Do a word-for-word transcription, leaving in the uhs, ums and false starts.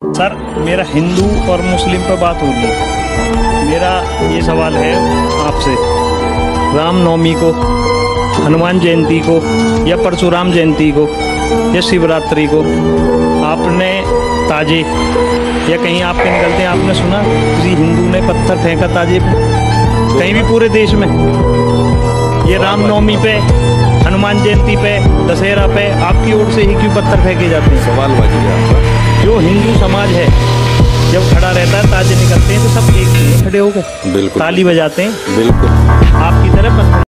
Sir मेरा हिंदू और मुस्लिम पर बात हो रही है। मेरा ये सवाल है आपसे, रामनवमी को, हनुमान जयंती को या परशुराम जयंती को या शिवरात्रि को आपने ताजे या कहीं आपके निकलते हैं आपने सुना किसी हिंदू ने पत्थर फेंका ताजे पे कहीं भी पूरे देश में? ये रामनवमी पे, हनुमान जयंती पे, दशहरा पे आपकी ओर से ही क्यों पत्थर फेंके जाते हैं? सवाल बाजी है। जो हिंदू समाज है जब खड़ा रहता है ताजे निकलते हैं तो सब एक खड़े होकर बिल्कुल ताली बजाते हैं, बिल्कुल आपकी तरह पत्थर